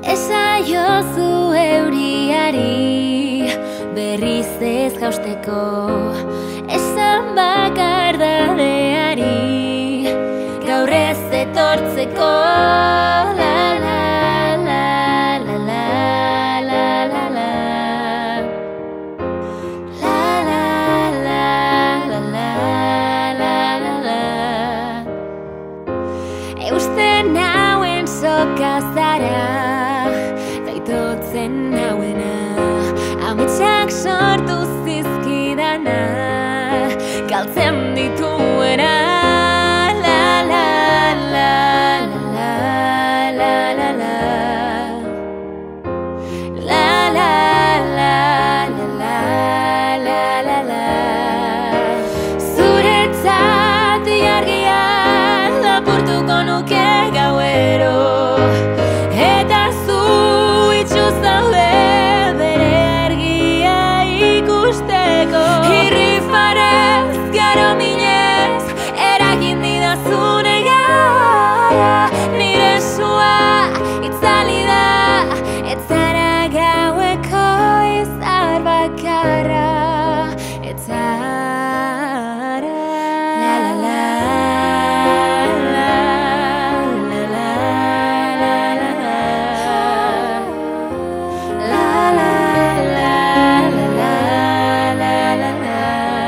Esaiozu euriari berriz ez jausteko, esan bakardadeari gaur ez etortzeko. La la la la la la la la la la la la la la la la. Eusten nauen soka zara, daitotzen nauena, ametsak sortu zizkidana, galtzen dituena. La la la la la la la la la la la la la la la. Zuretzat argia lapurtuko nuke gauero, eta zu itxu zaude bere argia ikusteko. Irrifarez, garo minez, eragin didazune gara, nire sua itzali da, ez zara gaueko izar bakarra, ez zara. La la la la la la la la la la la la la la la.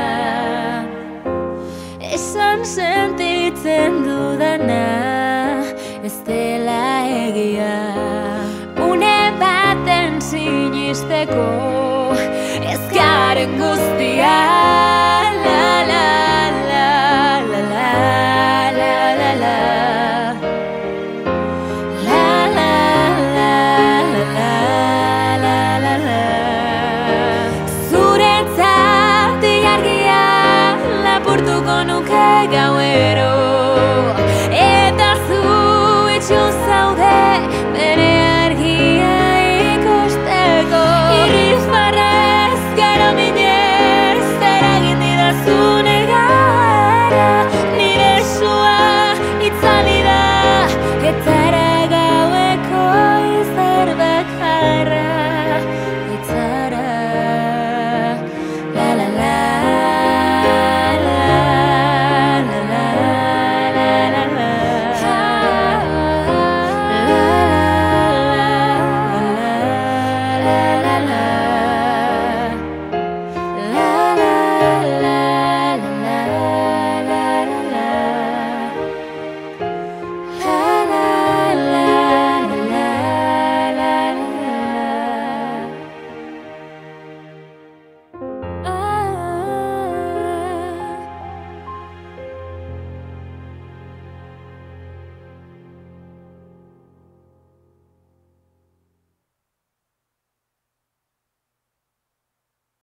Esan sentitzen dudana ez dela egia, une baten sinisteko ez garen guzti